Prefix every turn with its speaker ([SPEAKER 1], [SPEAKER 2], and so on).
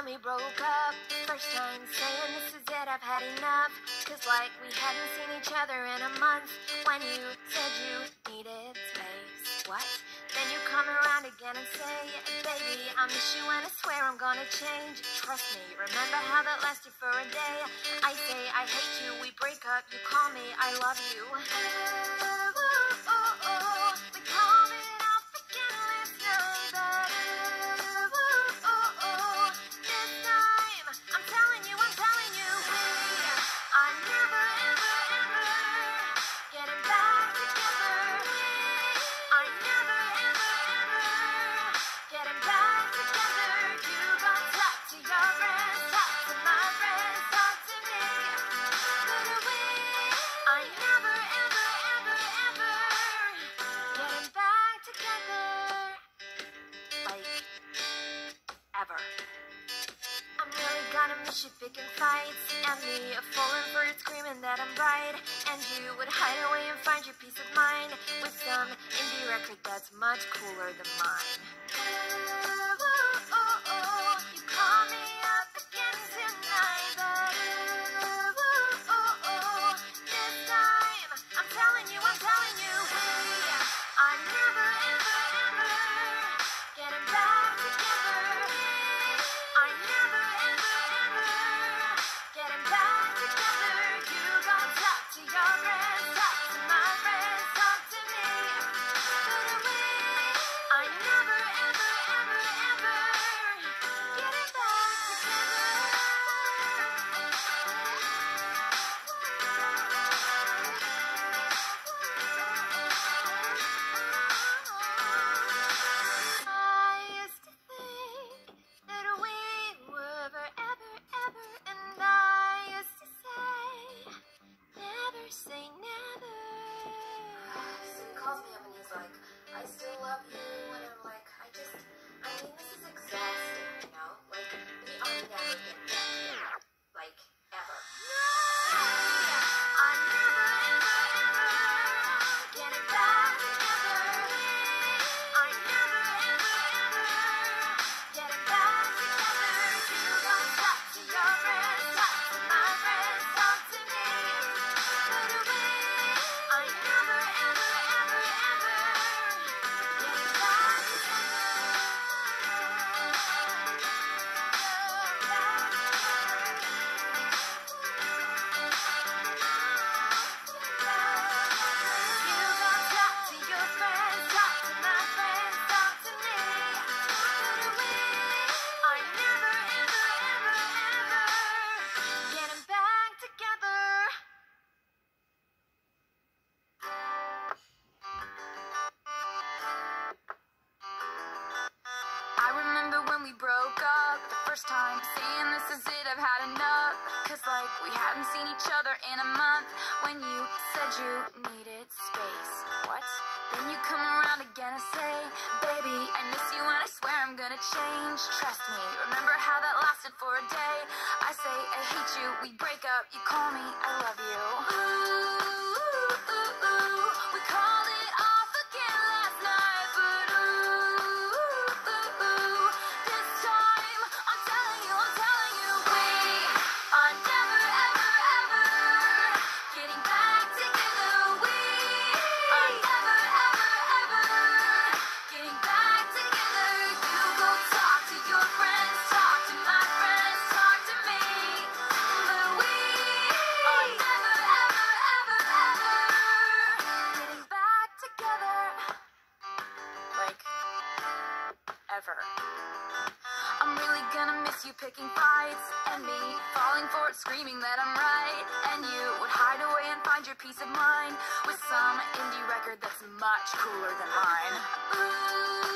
[SPEAKER 1] we broke up first time, saying this is it, I've had enough. Cause like we hadn't seen each other in a month. When you said you needed space, what? Then you come around again and say, baby, I miss you and I swear I'm gonna change. Trust me, remember how that lasted for a day? I say I hate you, we break up, you call me, I love you. We call it off again last night, but this time, I'm telling you, we are never, ever, ever getting back together. I never, ever, ever getting back together. You gon' talk to your friends, talk to my friends, talk to me. But we are never, ever, ever, ever getting back together. Like, ever. I'm really gonna miss you picking fights, and me falling for it, screaming that I'm right. And you would hide away and find your peace of mind with some indie record that's much cooler than mine. You call me up again tonight, but this time, I'm telling you, we are never, ever, ever getting back together. I never, ever, ever getting back together. You gon' talk to your friends, talk to my friends, talk to me. But we are never, ever, ever, ever getting back together. I used to think that we were forever, ever, and I used to say, never say never. So he calls me up and he's like, I still love you, and I'm like, this is exhausting, you know? Like, we are never getting back together. Like, ever. No! I never, ever, ever getting back together. I never, ever, ever getting back together. You gon' talk to your friends, talk to my friends, talk to me. But we are never, ever, ever, ever getting back together. You gon' talk to your friends, talk to my friends, talk to me. But we are never, ever, ever, ever getting back together. I remember when we broke up the first time, saying this is it, I've had enough. Cause like we hadn't seen each other in a month. When you said you needed space, what? Then you come around again and say, baby, I miss you and I swear I'm gonna change. Trust me, remember how that lasted for a day? I say I hate you, we break up, you call me, I love you. We called it off again last night, but this time, I'm telling you, we are never, ever, ever getting back together. We are never, ever, ever getting back together. You go talk to your friends, talk to my friends, talk to me. But we are never, ever, ever, ever getting back together. Like, ever. I'm really gonna miss you picking fights, and me falling for it, screaming that I'm right. And you would hide away and find your peace of mind with some indie record that's much cooler than mine.